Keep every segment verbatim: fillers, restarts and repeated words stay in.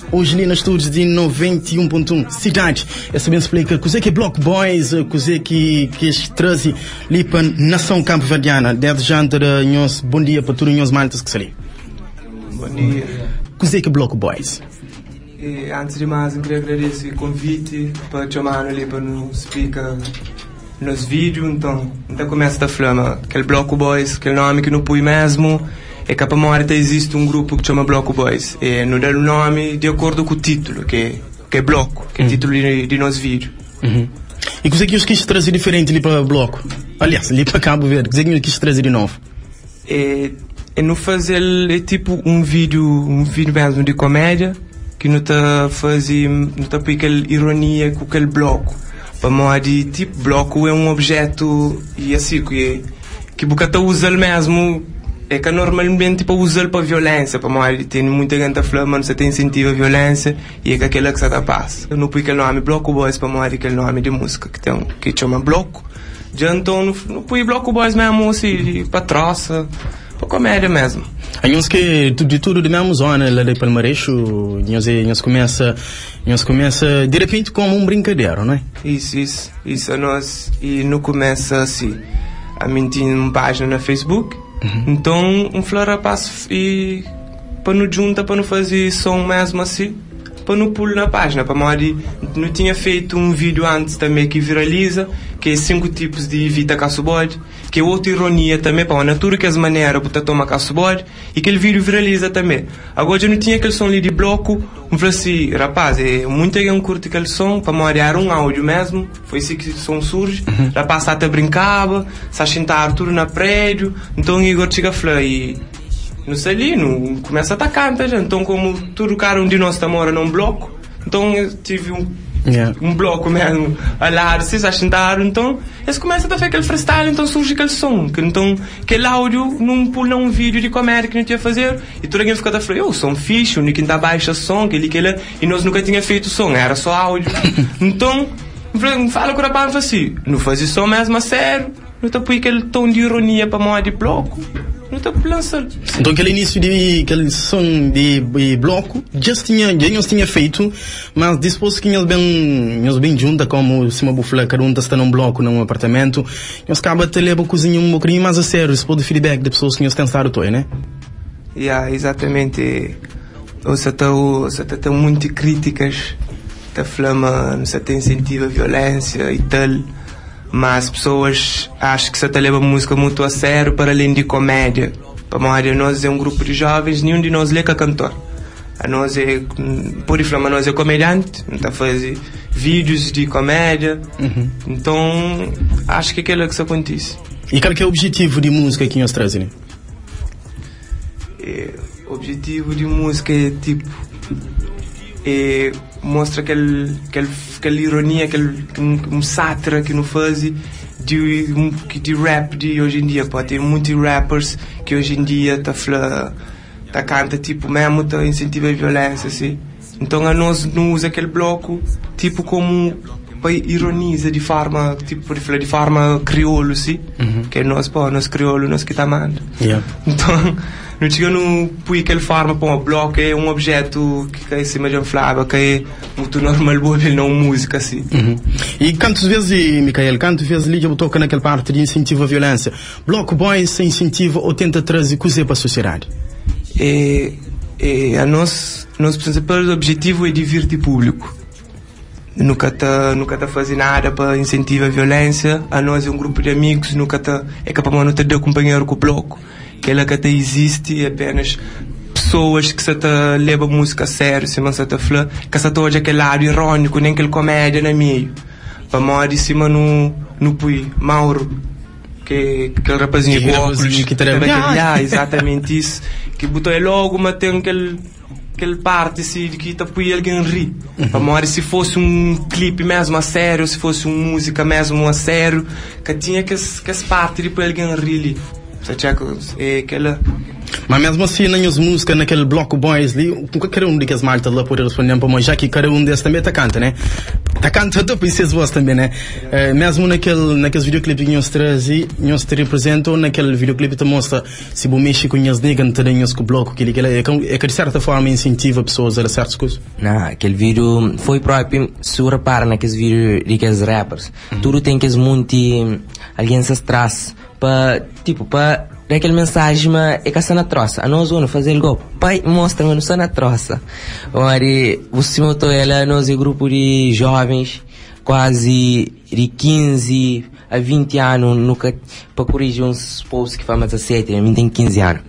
hoje ali nos estúdios de noventa e um ponto um Cidade. Essa bem explica o que é Block Boys, o que que traz ali para nação cabo-verdiana. Desde já, nós, bom dia para todos os maltas que estão ali. Bom dia. O que é Block Boys? E, antes de mais, eu queria agradecer o convite para chamar ali para nos explicar nos vídeos. Então, então começa a falar, aquele Block Boys, aquele nome que não põe mesmo. É que para a existe um grupo que chama Block Boys. E não dá o nome de acordo com o título, que, que é Bloco, que é o título de, de nosso vídeo. Uhum. E o que é que eu quis trazer diferente ali para Bloco? Aliás, ali para Cabo Verde, o que é que eu quis trazer de novo? É, é não fazer é tipo um vídeo, um vídeo mesmo de comédia, que não está fazendo, não está aquela ironia com aquele bloco. Para modo de tipo, bloco é um objeto e assim, que que você usa mesmo. É que normalmente tipo, usa para violência, para modo tem muita gente a falar, mas você tem incentivo a violência e é que aquela que se dá paz. Eu não põe aquele nome Bloco Boys para modo aquele nome de música que tem que chama Bloco. Já então não, não põe Bloco Boys mesmo assim, para troça, para comédia mesmo. Há uns que de tudo de mesmo zona lá de Palmarejo, nós começa, nós começa de repente como um brincadeira, não é? Isso, isso, isso a nós e não começa assim. A mim tinha uma página no Facebook. Uhum. Então, um flor rapaz e para não junta, para não fazer som mesmo assim, para não pular na página, para Mari não tinha feito um vídeo antes também que viraliza, que é cinco tipos de evita caço-bode, que é outra ironia também, para a natura que as maneiras para tomar caço-bode, e aquele vídeo viraliza também. Agora eu não tinha aquele som ali de bloco, um falei assim, rapaz, é muito gente curte aquele som, para Mari era um áudio mesmo, foi assim que o som surge, uhum. Rapaz até brincava, se achintar tudo na prédio, então Igor chega a falar, e não sei ali, não começa a atacar, tá, gente? Então como todo cara um de nós está mora num bloco, então eu tive um, yeah. um bloco mesmo a lá, vocês achintaram, então eles começam a fazer aquele freestyle, então surge aquele som, que, então aquele áudio não pula um vídeo de comédia que não tinha a fazer, e todo alguém fica a falar, eu som fixe, o Nick ainda baixa som, aquele, aquele, e nós nunca tinha feito som, era só áudio. Então, fala com o rapaz assim, não fazia som mesmo a sério, não está por aquele tom de ironia para moda de bloco. Não está lançando. Então aquele início de aquele som de, de bloco já tinha, já nós tinha feito, mas depois que nós bem, nós bem junta como se uma bufla cada um está num bloco num apartamento, nós acaba de levar a cozinha um bocadinho mais a sério, depois do feedback de pessoas que nós tentaram toda, né? Yeah, exatamente. Você está, você está muitas críticas, está falando, você tem incentivo à violência e tal. Mas pessoas acham que você está levando música muito a sério para além de comédia. Para Maria, nós é um grupo de jovens, nenhum de nós é cantor. A nós é, por isso, nós é comediante, está fazendo vídeos de comédia. Uhum. Então, acho que aquilo é que se acontece. E qual que é o objetivo de música que nós trazemos? É, o objetivo de música é tipo. É, mostra aquele, aquele, aquela ironia, aquele um, um sátira que não faz de, um, de rap de hoje em dia. Pode ter muitos rappers que hoje em dia tá fala, tá canta tipo mesmo, tá incentiva a violência assim. Então a nós não usa aquele bloco tipo como para ironiza de forma tipo de forma crioulo assim, uhum. Que é nós pô, nós crioulo nós que tá manda. Yeah. Então não tinha no põe aquela forma para um bloco é um objeto que é assim mais inflável, que é muito normal bobe não música assim. Uhum. E quantas vezes, Micael, quantas vezes liga toca naquela parte de incentivo à violência? Bloco Boys se incentiva ou tenta trazer coisa para a sociedade? É, é a nosso nosso principal objetivo é divertir o público. Nunca tá nunca tá fazendo nada para incentivar a violência. A nós é um grupo de amigos, nunca tá é capaz de não ter de companheiro com o bloco. Que ela que até existe é apenas pessoas que se tá leva a música a sério, se não se tá falando, que se tá hoje aquele lado irônico, nem aquele comédia no meio. Para morrer de cima no no pui Mauro, que aquele rapazinho com óculos, que tá ah, exatamente isso, que botou ele logo, mas tem aquele aquele parte assim, de que tá pui alguém rir. Uhum. Para morrer se fosse um clipe mesmo a sério, se fosse uma música mesmo a sério, que tinha que que essa parte de pui alguém rir ali. É aquela... Mas mesmo assim, nas músicas, naquele Bloco Boys ali, qualquer um daqueles maltas lá pode responder para mim, já que cada um desses também tá canta, né? Tá cantando para vocês voz também, né? Uh, mesmo naquele, naqueles videoclipes que nós trazem, nós te representam, naquele videoclipe te mostra se você mexe com as negras, também com o bloco, que é, é que de certa forma incentiva pessoas a certas coisas. Não, aquele vídeo foi próprio, se eu repara naqueles vídeos de aqueles rappers, uhum. Tudo tem que es muito, alguém se traz, para, tipo, para aquela mensagem, mas é que está na troça. A nós vamos fazer algo, pai, mostra-me, não está na troça. Ora, você montou ela, nós é grupo de jovens, quase de quinze a vinte anos, nunca, para corrigir uns posts que fazem dezessete, a mim tem quinze anos.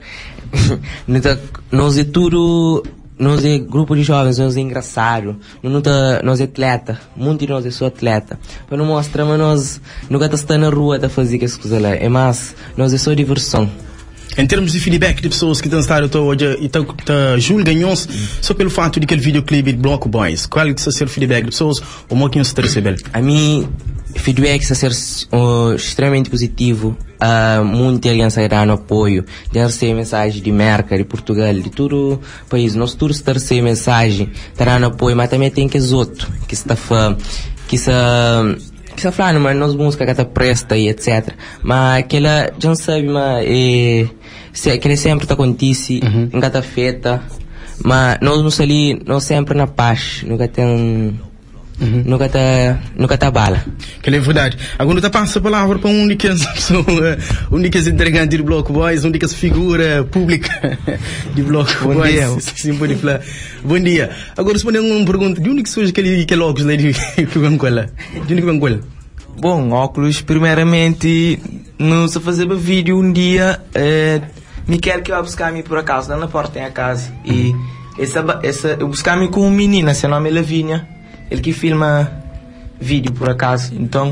Nós é tudo, nós é grupo de jovens, nós é engraçado, nós é atleta, muito de nós é só atleta. Para não mostrar, mas nós nunca estamos na rua a fazer essas coisas lá, é mais, nós é só diversão. Em termos de feedback de pessoas que estão a hoje e estão julgam-nos só pelo fato de que o videoclipe de Bloco Boys, qual é que ser o feedback de pessoas ou como que você recebe? A mim, feedback está a ser uh, extremamente positivo. Uh, muita aliança irá no apoio. Já recebi mensagem de Merca, de Portugal, de todo o país. Nós todos está a receber mensagem, estará no apoio, mas também tem que os outros que está a que está que está falando, mas nós música que está presta e etcétera. Mas aquela, já não sabe, mas é, se, aquele sempre está acontece, uhum. Nunca está feita, mas nós não ali, nós sempre na paz, nunca tem. Uhum. Nunca tá, nunca tá bala. Que é verdade. Agora está passa a palavra para um únicas pessoa, únicas integrantes do Bloco Boys, únicas figura pública de Bloco Bom Boys. Dia. Sim, pode falar. Bom dia. Agora respondendo uma pergunta, de onde que surge aquele que óculos lá de Angola? De onde que Angola? Bom, óculos, primeiramente, não se fazer vídeo um dia, eh, me quer que eu vá buscar-me por acaso, lá na porta tem a casa. E essa, essa, eu buscar-me com um menino, seu nome é Lavínia. Ele que filma vídeo, por acaso. Então,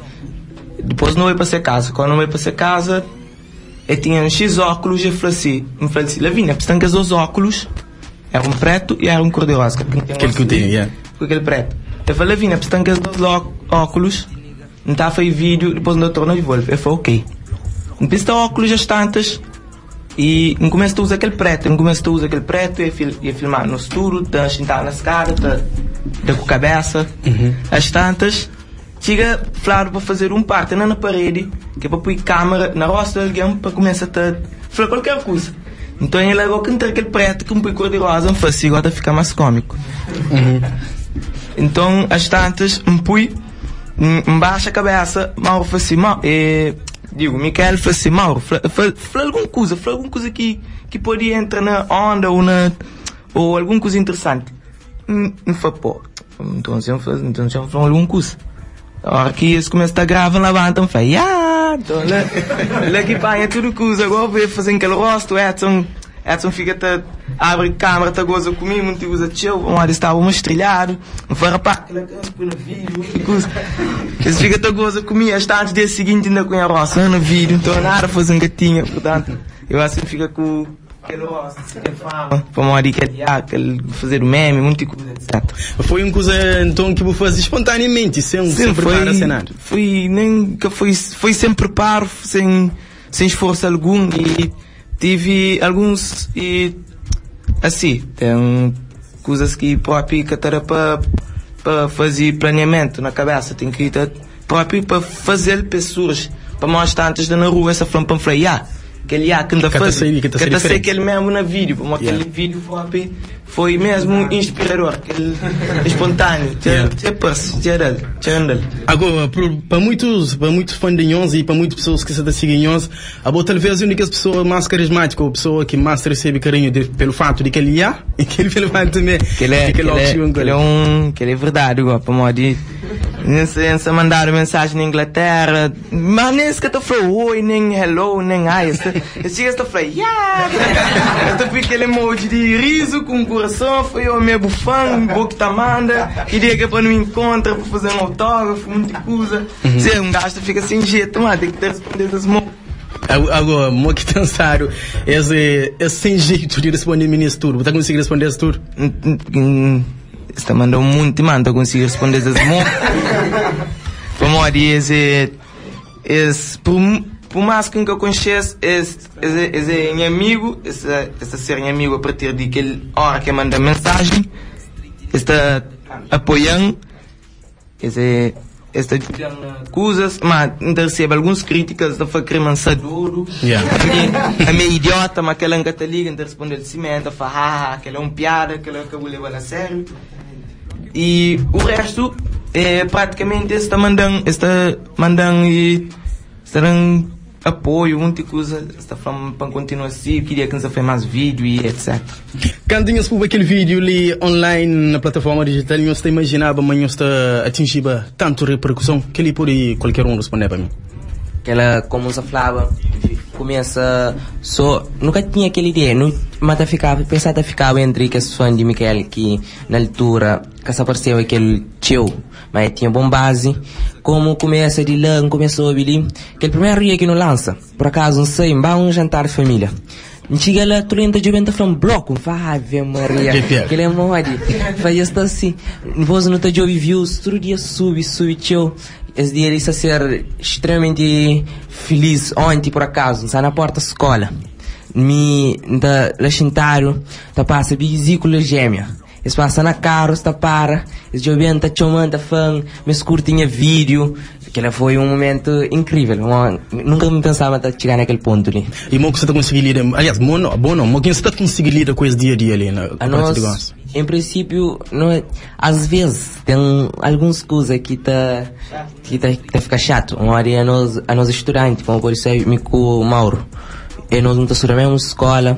depois não ia para ser casa. Quando não ia para ser casa, eu tinha um X óculos e eu falei assim, me falei assim, Lavínia, precisam que os dois óculos, era um preto e era um cor-de-rosa. Aquele que eu tenho, yeah. Com aquele preto. Eu falei, Lavínia, precisam que os dois óculos, não está a fazer vídeo, depois não tornou de volta. Eu falei, ok. Não precisa óculos às tantas, e não começo a usar aquele preto, não começo a usar aquele preto, e fil, ia filmar no estúdio, tá sentar nas caras, tá, tá com a cabeça, uhum. Às tantas, chega, claro, para fazer um parte na parede, que é para pôr câmera na roça de alguém, para começar a falar qualquer coisa. Então ele agora cantar aquele preto, que um põe cor-de-rosa, me faz assim, agora fica mais cômico. Uhum. Então, às tantas, me põe, me baixa a cabeça, mal faz assim, mal, e... Digo, Michael falou assim, Mauro, fala alguma coisa, fala alguma coisa que, que podia entrar na onda ou, na, ou alguma coisa interessante. Não hum, foi, pô, então já então, falou alguma coisa. A hora que eles começam a gravar na banda, então fala, ah, então lá, lá que pai é tudo coisa, agora vou fazer aquele rosto, Edson, Edson fica, tá, abre a câmera, tá goza comigo, muito usa tchau, uma hora estava um estrelhado, não foi rapaz, aquela coisa, vídeo, coisa. Eles ficam tá goza comigo, está antes do dia seguinte ainda com a roça no vídeo, então nada fazer um gatinho, portanto, eu assim fica com aquele rosto, aquele fama, para uma hora que ele fazer o meme, muita coisa, etcétera. Foi uma coisa então que vou fazer espontaneamente, sem, Sim, sem preparo a cenário? Foi, nem, que foi, foi sem preparo, sem, sem esforço algum e tive alguns e assim, tem coisas que próprio que era para para fazer planeamento na cabeça, tem que ir próprio para fazer pessoas, para mostrar antes de na rua essa flama para falar, ah, aquele ah, que anda fazendo, que está ser aquele mesmo na vídeo, para mostrar aquele vídeo próprio foi mesmo inspirador, aquele espontâneo, é passo, agora para muitos para muitos fãs de nós e para muitas pessoas que se da seguem nós, a boa talvez a única pessoa mais carismática, a pessoa que mais recebe carinho de, pelo fato de que ele é e que ele pelo fato também que ele é, que ele é, que ele é um que ele é verdade, igual para modo nem se mandaram mensagem na Inglaterra, mas nem sequer estou falando oi, nem hello, nem ai, esse estou falando yeah, estou com aquele emoji de riso com coração, foi eu meu bufão, boca tá manda, e dia que para não encontra para fazer um autógrafo, muita coisa, se um gasto fica sem jeito, mas tem que ter responder das mãos. Agora, mo que pensaram, esse, esse sem jeito de responder ministro, você conseguir responder isso tudo? Está mandando muito, mano, estou conseguindo responder essas mãos. Vamos dizer, esse, por, por mais que eu conheça, esse, esse, esse é meu amigo, esse, esse ser meu amigo a partir de aquela hora que manda mensagem, está apoiando, esse esta coisas, mas ainda recebe algumas críticas da fazer mansaduro, Yeah. porque é meio idiota, mas aquela que te liga, ainda responde de cimento, fala, ah, aquela é um piada, aquela que eu vou levar a sério. E o resto é praticamente está mandando, está mandando e estarão apoio, muita coisa, está falando para continuar assim, queria que nos faça mais vídeo e etcétera. Quando tinhas publicado aquele vídeo ali online na plataforma digital, eu não imaginava, mas eu está atingindo tanto repercussão que ele pode qualquer um responder para mim. Aquela, como você falava, começa só, nunca tinha aquela ideia, não, mas ficava, pensava ficava entre que as fãs de Michael que na altura que se apareceu aquele tio, mas tinha bom base, como começa de lá, começou a vir, aquele primeiro dia que não lança, por acaso não sei, vai um jantar de família. Chega lá, trinta de vento from bloco, vai ver Maria, que ele é morre, faz isso assim, depois não está de ouvir views, todo dia sube, sube tio. Esse dia ele está a ser extremamente feliz ontem por acaso, está na porta da escola, me da laxintário, está passa vesícula gêmea, eles passa na carro, está para, eles jovem está chamando fã, me escutinha vídeo, aquele foi um momento incrível, uma, nunca me pensava de chegar naquele ponto ali. E como você está conseguindo lidar, aliás, bom não, bom não, mas você está conseguindo lidar com esse dia a dia ali na a nós, em princípio, não é, às vezes tem algumas coisas que tá que tá, tá fica chato. Uma hora a nós a nós estudantes, como por isso é com o Mauro, e nós não estudamos mesmo escola.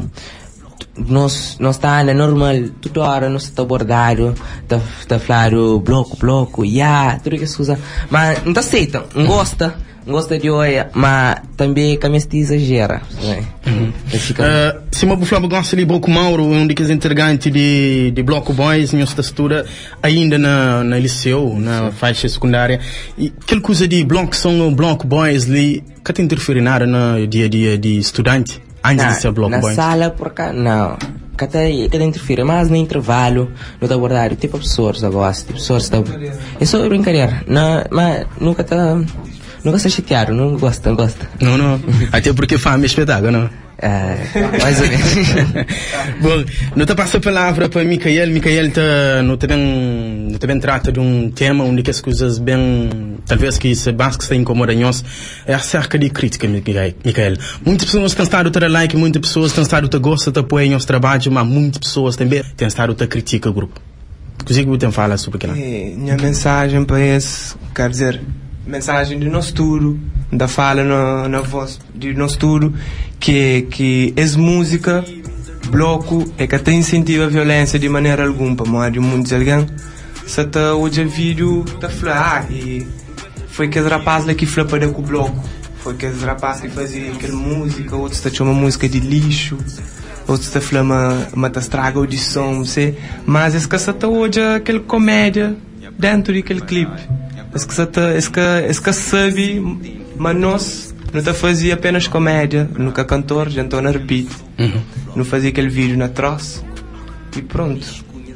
Nós nós tá na normal, toda hora nós está abordado, tá tá falando bloco bloco, yeah, tudo que coisa, mas não aceita, não gosta. Gosta de olhar, mas também que a mestre exagera. Né? Uhum. Uh, se uma buflava gosta de Bloco Mauro, um dos integrantes de, de Bloco Boys, em nossa estuda, ainda na, na liceu, na faixa secundária, e aquela coisa de Bloco são Bloco Boys, ali, que te interfere nada no dia a dia de estudante, antes na, de ser Bloco na Boys? Na sala, por cá, não. Que te, que te interfere, mas no intervalo, no da abordagem, tipo professores, eu gosto, tipo professores, tá, é só brincadeira, não, mas nunca tá. Nunca se chatearam, não gosta, não gosta. Não, não. Até porque fama é espetáculo, não? É, mais ou menos. Bom, não te passo a palavra para Michael. Michael tá, não também, não também trata de um tema onde as coisas bem, talvez que se basta que está incomodando nós, é acerca de crítica, Michael. Muitas pessoas têm estado a ter like, muitas pessoas têm estado a gostar de apoiar nosso trabalho, mas muitas pessoas também têm estado a criticar o grupo. O que você fala sobre aquilo? É, minha mensagem para esse, quer dizer, mensagem de nosso tudo, da fala na, na voz de nosso tudo, que que essa música, bloco, é que até incentiva a violência de maneira alguma, para de muitos alguém. Se está hoje vídeo, está falar, ah, e foi que os rapazes lá que falaram para com o bloco, foi que os rapazes que faziam aquela música, outros está chamando música de lixo, outros está falando, mas estraga a audição, não sei, mas esse que está hoje aquela comédia dentro daquele clipe. Esse que, tá, esse, que, esse que sabe, mas nós não tá fazia apenas comédia, nunca cantor, já estou na repeat. Uhum. Não fazia aquele vídeo na troça e pronto.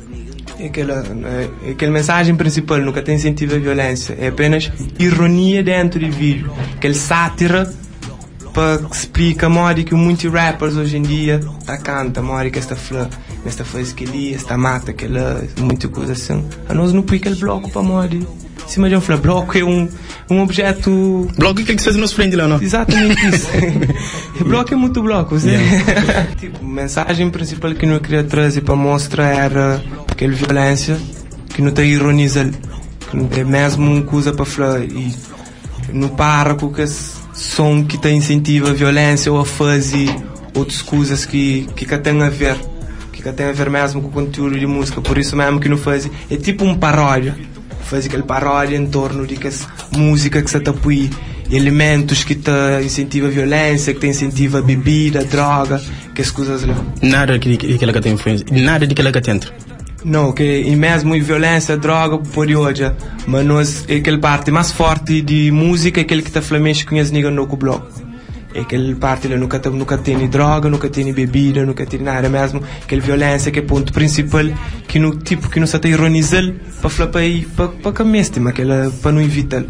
É aquela, é aquela mensagem principal, nunca tem incentivo à violência, é apenas ironia dentro do vídeo, aquele sátira para que explica a moda que muitos rappers hoje em dia tá canta, a moda que esta flor, esta faz aquele, esta mata aquela, muita coisa assim. A nós não põe aquele bloco para moda. Se imagina falar, bloco é um, um objeto. Bloco é aquele que se faz nos frente lá, não? Exatamente isso. Bloco é muito bloco, você? Yeah. Tipo, a mensagem principal que eu queria trazer para mostrar era aquela violência que não está ironizando, que não é mesmo uma coisa para falar e não para com que som que te incentiva a violência ou a fazer outras coisas que que, que tem a ver, que, que tem a ver mesmo com o conteúdo de música, por isso mesmo que não faz, é tipo um paródia. Faz aquele paródia em torno de que música que se te apoia elementos que te incentiva a violência, que te incentiva a bebida, a droga, que as coisas lá. Nada de que ela tem influência, nada de que ela tem dentro. Não, que e mesmo a violência, a droga, por hoje, mas nós, é aquela parte mais forte de música, é aquele que te flamengo com as niggas no bloco. É aquela parte lá nunca, nunca tem droga, nunca tem bebida, nunca tem nada mesmo. Aquela violência que é o ponto principal, que no tipo que não se está ironizando para falar para ir, para para que mestre, mas aquela para não evitar.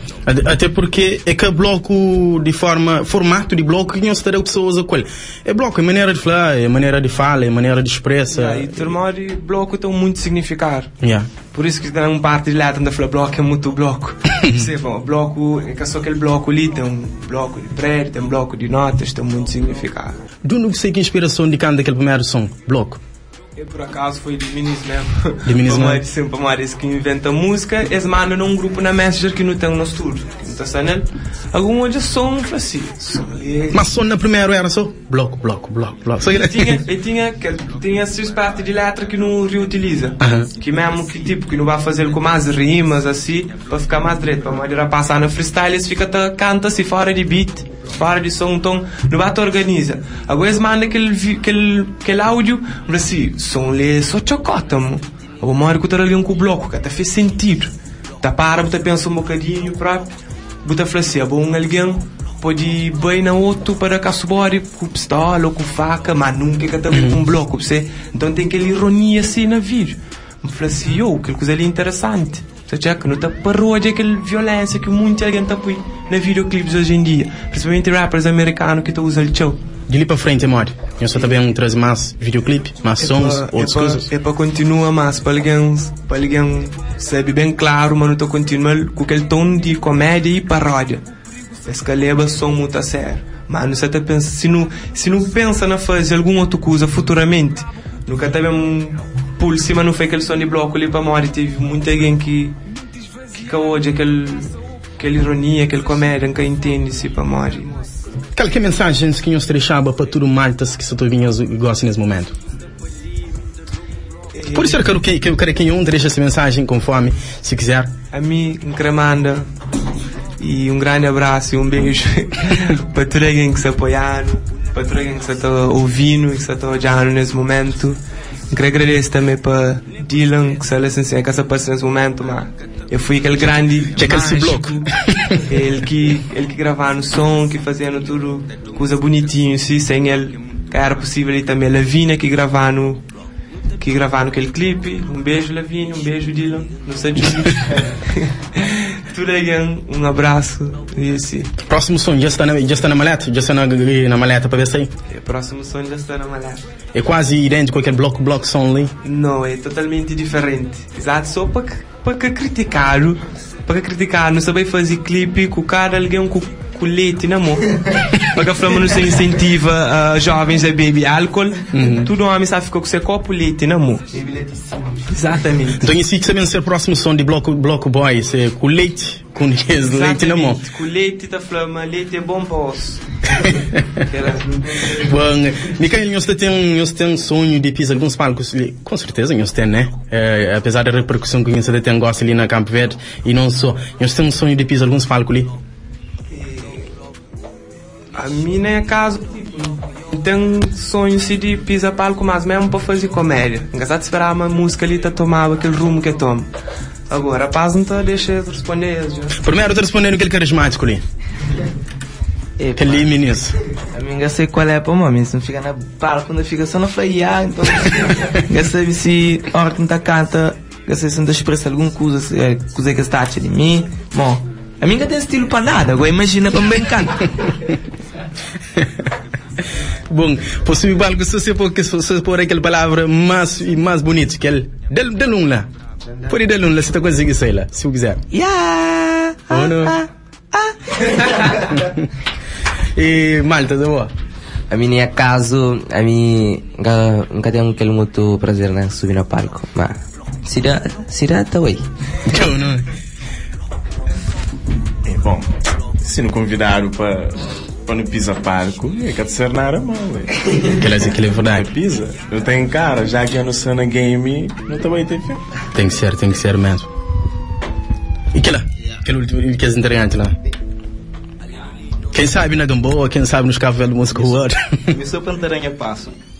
Até porque é que bloco de forma, formato de bloco que nós teremos pessoas a colher. É bloco, é maneira de falar, é maneira de fala, é maneira de expressa. Yeah, e termori bloco tem muito significado. Yeah. Por isso que tem uma parte de lá onde fala bloco é muito bloco. Você fala, bloco, é só aquele bloco ali, tem um bloco de prédio, tem um bloco de notas, tem muito significado. De onde você que inspiração de cantar aquele primeiro som, bloco? Eu, por acaso, foi de Minis mesmo. De Minis mesmo? Sempre mais que inventa música. Eles mandam num grupo na Messenger que não tem no estúdio. Que não está sendo. Algum outro som, assim. Mas som na primeira era só bloco, bloco, bloco, bloco. E tinha, e tinha, que, tinha essas partes de letra que não reutiliza. Uh-huh. Que mesmo que tipo, que não vai fazer com mais rimas, assim, para ficar mais direito. Para maneira passar na freestyle, eles ficam, canta assim, fora de beat. Fora de som, então não vai te organizar. Agora eles mandam aquele, aquele, aquele áudio, mas assim, som lê só chocota, mo. Agora uma hora que eu estou com o bloco, que até fez sentido. Tá para, você pensa um bocadinho próprio, você fala assim, é bom alguém pode ir bem na outro para cá subir com pistola ou com faca, mas nunca que também com um bloco, você. Então tem aquela ironia assim na vídeo. Eu falo assim, eu, aquela coisa ali interessante. Você já que não está parou de aquela violência que muita gente está põe na videoclipes hoje em dia, principalmente rappers americanos que estão usando o show. De ali para frente, amor, eu só também traz mais videoclipe, mais é sons, pra, outras é coisas. É para continuar mais, para alguém, para alguém sabe bem claro, mas não estou continuando com aquele tom de comédia e paródia. Esse que leva som muito a sério. Mas você tá pensa, se não, se não pensa na fazer alguma outra coisa futuramente, nunca teve um pulo cima, não foi aquele som de bloco ali para morrer. Teve muita gente que que caô de aquele, aquela ironia, aquela comédia que entende-se para morrer. Qual que é a mensagem que nós deixava para todo maltas que só tu vinhas e gostam nesse momento? Por isso eu quero que, que eu quero que um deixe essa mensagem conforme, se quiser. A mim, um cremanda e um grande abraço e um beijo para todo alguém que se apoiando, para todo alguém que se está ouvindo e que se está olhando nesse momento. Quero agradecer também para Dylan, que se licenciou com essa parceria nesse momento, mas eu fui aquele grande que mágico, bloco. ele que ele que gravava no som, que fazia tudo coisa bonitinho, assim, sem ele que era possível. E também Lavínia que gravava no que gravava aquele clipe. Um beijo Lavínia, um beijo Dylan, não sei de tudo aí, um abraço e assim. Próximo som já está na, já está na maleta? Já está na, na maleta para ver se aí? O próximo som já está na maleta. É quase idêntico àquele bloco, bloco som ali? Não, é totalmente diferente. Exato, só para para criticar, para criticar, não saber fazer clipe com o cara, alguém com colete na mão. Porque a flama não se incentiva uh, jovens a beber álcool, uhum. Tudo homem sabe ficar com seu copo leite na mão. Exatamente. Então isso que também ser o próximo som de bloco, bloco boy, é com leite, com leite na mão. Com leite da flama, leite é bom para osso. Bom, Micael, nós temos um sonho de pisar alguns palcos, com certeza nós temos, né? É, apesar da repercussão que nós temos gosta ali na Campo Verde, e não só, nós temos um sonho de pisar alguns palcos ali. A mim é caso, tem sonho de pisar palco, mas mesmo para fazer comédia. Engraçado esperar uma música ali, tá tomava aquele rumo que toma. Agora, a paz não está deixa de responder. Já. Primeiro, eu tô respondendo aquele carismático ali. Aquele menino. A mim já sei qual é para mim, se não fica na palco, quando fica só na flaia, então. Já sabe se a hora que não tá canta, já sei se não expressa alguma coisa, se é coisa que está de mim. Bom, a mim já tem estilo para nada, agora imagina para bem cantar. Bom, possível algo se você for, se for aquela palavra mais mais bonita que ele del del um lá. Por aí del um lá se tu conseguir sair lá, se quiser. Yeah. Oh, não. Ah, ah. E Malta, tá boa. A mim é caso, a mim nunca nunca tenho aquele muito prazer, né, subir no palco, mas se dá, se dá tá aí. Não, não. É bom. Se não convidaram para para não pisar palco, é que ser nada mal, é. Aquela aquela é verdade. Pisa. Eu tenho cara, já que eu não sou na game, não também tem fé. Tem que ser, tem que ser mesmo. E que lá? Aquele último que é interessante lá. Quem sabe na Gamboa, quem sabe nos Cabo Velho Música Rua. Me sou Pantaranha Passo.